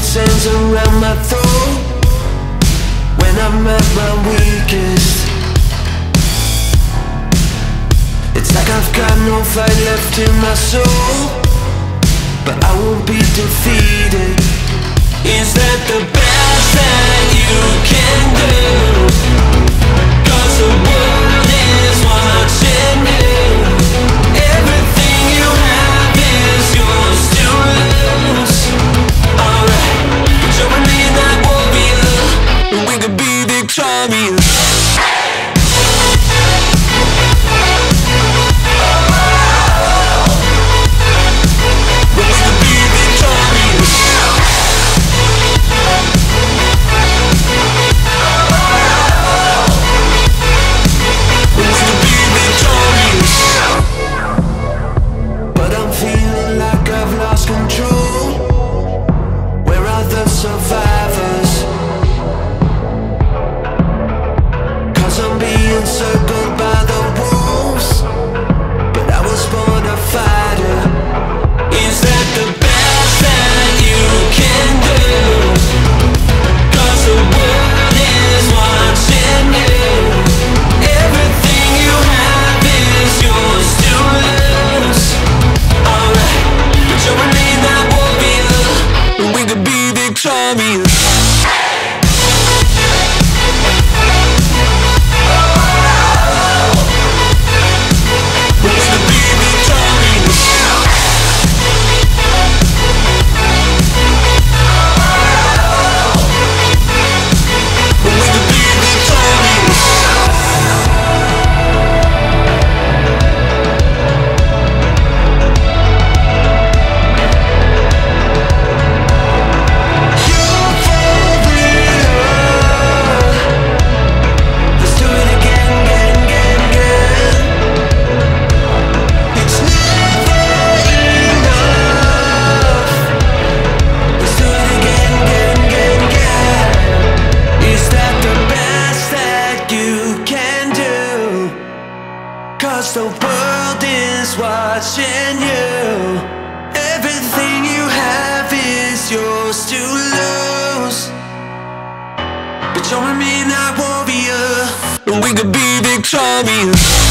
hands around my throat when I'm at my weakest. It's like I've got no fight left in my soul, but I won't be defeated. Is that the best that you can do? 'Cause the world is watching you. Everything you have is yours to lose. Alright, but you're a midnight warrior, and we could be victorious. Survivors, 'cause I'm being circled by the wolves, but I was born a fighter. Is that the best that you can do? 'Cause the world is watching you. Everything you have is yours to lose. Alright, but you're a midnight warrior, and we could be victorious. The world is watching you. Everything you have is yours to lose. But you're a midnight warrior, and we could be victorious.